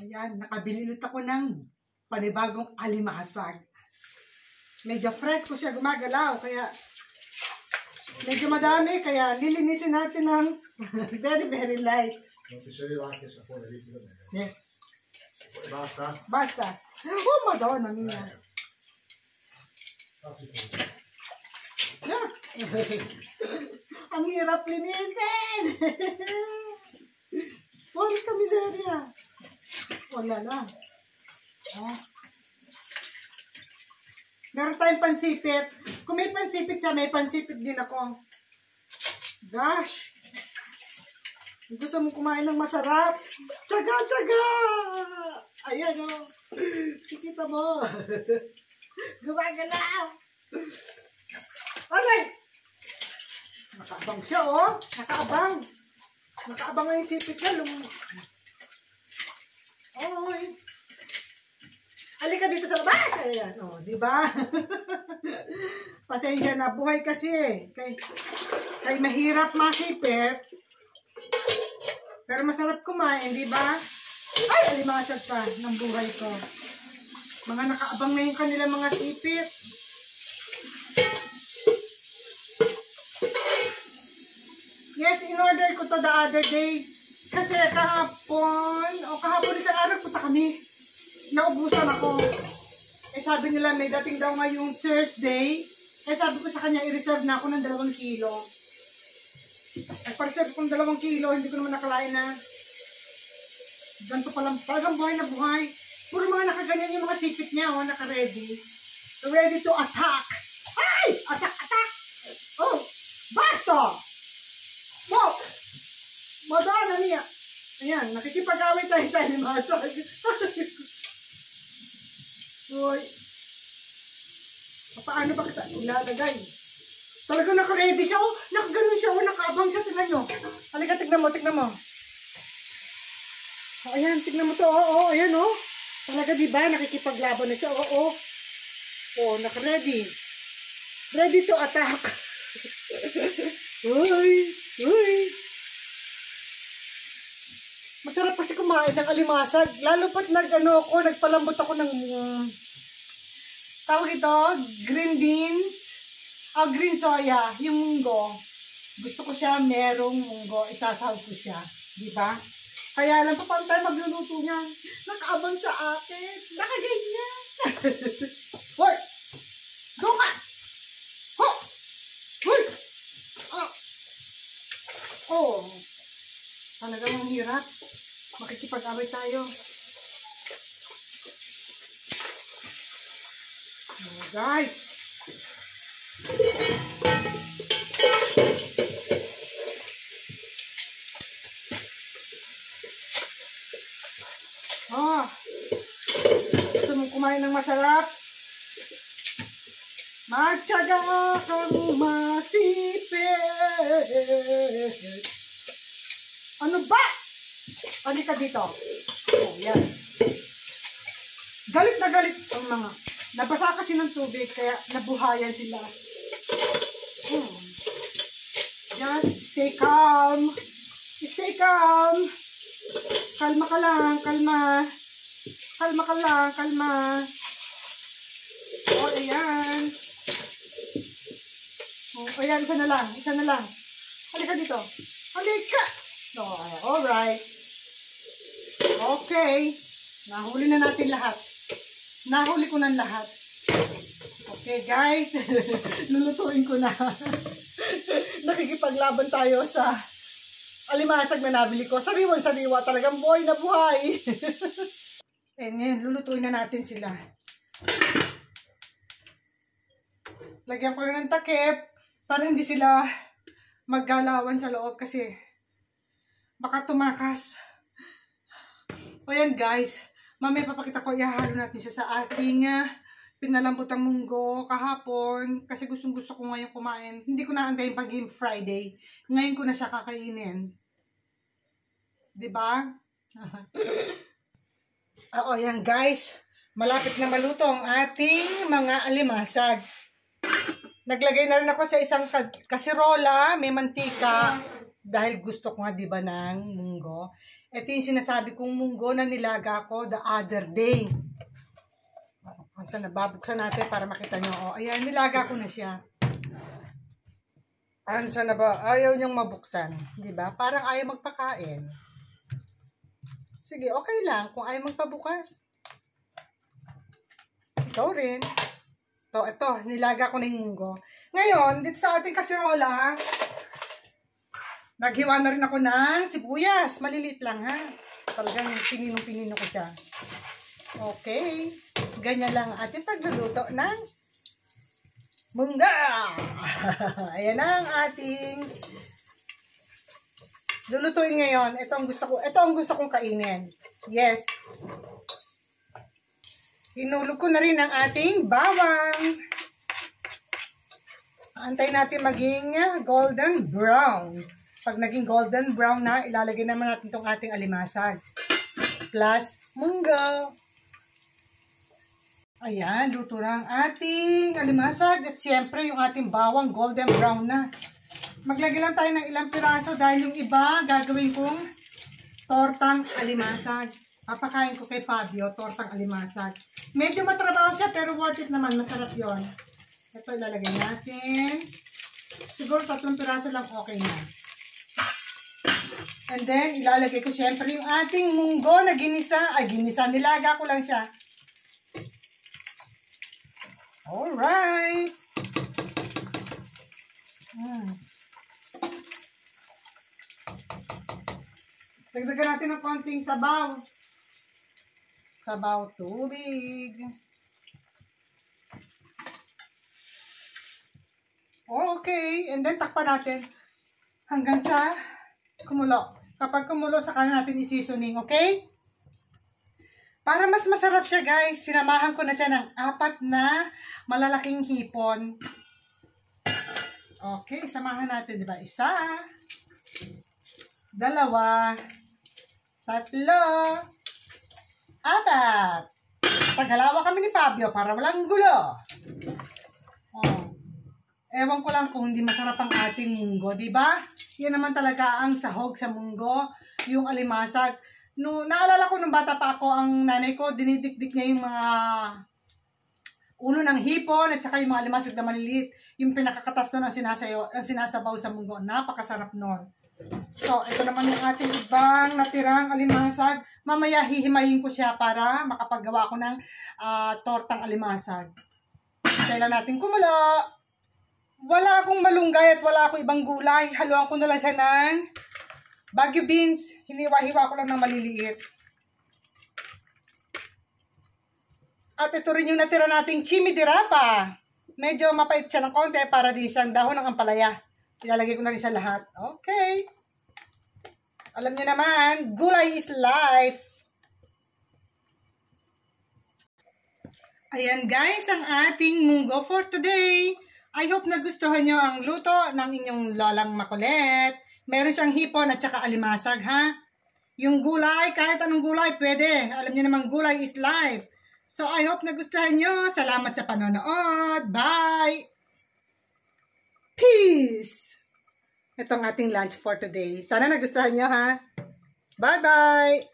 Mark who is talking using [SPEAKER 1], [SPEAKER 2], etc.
[SPEAKER 1] Ayan, nakabili ulit ako ng panibagong alimasag. Medyo fresh ko siya gumagalaw, kaya medyo madami, kaya lilinisin natin ng very, very light. Yes.
[SPEAKER 2] Basta?
[SPEAKER 1] Basta. Oh, madonna mia. Yeah. Ang hirap linisin. Wala ka miserya. Wala na. Ah. Meron tayong pansipit. Kung may pansipit siya, may pansipit din ako. Gosh. Gusto mong kumain ng masarap? Tsaga, tsaga! Ayan o. Oh. Kita mo. Gumagalaw. Alright. Nakaabang siya o. Oh. Nakaabang. Nakaabang nga yung sipit niya. Oy. Halika dito sa labas. Ayan, oh, di ba? Pasensya na, buhay kasi eh. Kay mahirap masipit. Pero masarap kumain, di ba? Ay, alimasag pa ng buhay ko. Mga nakaabang na yung kanilang mga sipit. Yes, in-order ko to the other day. Kasi kahapon isang araw punta kami. Naubusan ako. Eh sabi nila may dating daw ngayong Thursday. Eh sabi ko sa kanya i-reserve na ako ng 2 kilo. Nagpa-reserve kong 2 kilo. Hindi ko naman nakalain na ganito palang talagang buhay na buhay. Puro mga nakaganyan yung mga sipit niya. Oh, naka-ready. Ready to attack. Ay! Attack! Attack! Oh! Basta! Mo! Madonna niya! Ayan, nakikipag-away tayo sa alimasag. Uy. Paano ba kita ilalagay? Talagang naka-ready siya, oh. Nakaganon siya, oh. Nakaabang siya. Tignan nyo. Halika, tignan mo, tignan mo. Oh, ayan, tignan mo to, oh, ayan, oh. Talaga, diba? Nakikipaglaban na siya, oh. Oh, naka-ready. Ready to attack. Uy, uy. Masarap kasi kumain ng alimasag. Lalo pat nagpalambot ako ng tawag ito, green beans. Green soya, yung munggo. Gusto ko siya, merong munggo. Isasahog ko siya. Diba? Kaya lang pa paano tayo magluluto niyan. Nakaabang sa akin. Nakaganyan. Hoy! Doon ka! Ho! Hoy! Oh! Talagang ang hirap. Makikipag-away tayo. Oh, guys. Oh. Gusto mong kumain ng masarap? Magtyaga kang masipit. Ano ba? Halika dito. Oh, yan. Galit na galit ang mga. Nabasa kasi ng tubig, kaya nabuhayan sila. Just stay calm. Stay calm. Kalma ka lang, kalma. Kalma ka lang, kalma. Oh, ayan. Oh, ayan, isa na lang, isa na lang. Halika dito. Halika. Oh, alright. Okay. Nahuli na natin lahat. Nahuli ko ng lahat. Okay, guys. Lulutuin ko na. Nakikipaglaban tayo sa alimasag na nabili ko. Sariwan-sariwa. Talagang buhay na buhay. And ngayon, lulutuin na natin sila. Lagyan ko na ng takip para hindi sila maggalawan sa loob kasi baka tumakas. O yan guys, mamaya papakita ko, ihahalo natin siya sa ating pinalambotang munggo kahapon kasi gustong gusto ko ngayon kumain. Hindi ko naantayin pag Game Friday. Ngayon ko na siya kakainin. Diba? Oo, yan guys. Malapit na maluto ang ating mga alimasag. Naglagay na rin ako sa isang kasirola, may mantika. Dahil gusto ko nga diba ng munggo. Ito yung sinasabi kong munggo na nilaga ko the other day. Saan na, babuksan natin para makita nyo. O, ayan, nilaga ko na siya. Saan na ba? Ayaw niyang mabuksan. Diba? Parang ayaw magpakain. Sige, okay lang kung ayaw magpabukas. Ikaw rin. Ito, nilaga ko na yung munggo. Ngayon, dito sa ating kasirola, naghiwa na rin ako ng sibuyas. Malilit lang, ha? Talagang pininong-pinino ko siya. Okay. Ganyan lang ang ating pagluluto ng mungga. Ayan ang ating lulutuin ngayon. Ito ang gusto kong kainin. Yes. Hinulog ko na rin ang ating bawang. Antayin natin maging golden brown. Pag naging golden brown na, ilalagay naman natin itong ating alimasag. Plus munggo. Ayan, luto na ang ating alimasag. At siyempre, yung ating bawang golden brown na. Maglagay lang tayo ng ilang piraso dahil yung iba gagawin kong tortang alimasag. Papakain ko kay Fabio, tortang alimasag. Medyo matrabaho siya pero worth it naman. Masarap yon. Ito ilalagay natin. Siguro 3 piraso lang okay na. And then, ilalagay ko siyempre yung ating munggo na ginisa. Ay, ginisa. Nilaga ko lang siya. Alright. Dagdagan natin ng konting sabaw. Sabaw tubig. Okay. And then, takpan natin hanggang sa kumulo. Kapag kumulo, saka natin i-seasoning. Okay? Para mas masarap siya, guys, sinamahan ko na siya ng 4 na malalaking hipon. Okay, samahan natin, di ba? 1, 2, 3, 4. Paghalawa kami ni Fabio para walang gulo. Oh. Ewan ko lang kung hindi masarap ang ating munggo, di ba? Yan naman talaga ang sahog sa munggo, yung alimasag. No, naalala ko nung bata pa ako, ang nanay ko, dinidikdik niya yung mga ulo ng hipon at saka yung mga alimasag na maliliit. Yung pinakakatas doon ang sinasabaw sa munggo. Napakasarap nun. So, ito naman yung ating ibang natirang alimasag. Mamaya hihimayin ko siya para makapagawa ko ng tortang alimasag. Kailan natin kumulo. Wala akong malunggay at wala akong ibang gulay. Haluan ko na lang siya ng Baguio beans, hiniwa-hiwa ko lang ng maliliit. At ito rin yung natira nating chimidirapa. Medyo mapait siya ng konti para din siyang dahon ng ampalaya. Ilalagay ko na rin siya lahat. Okay. Alam niyo naman, gulay is life. Ayan guys, ang ating munggo for today. I hope nagustuhan nyo ang luto ng inyong lolang makulit. Meron siyang hipon at saka alimasag, ha? Yung gulay, kahit anong gulay, pwede. Alam niyo naman, gulay is life. So, I hope nagustuhan nyo. Salamat sa panonood. Bye! Peace! Ito ang ating lunch for today. Sana nagustuhan nyo, ha? Bye-bye!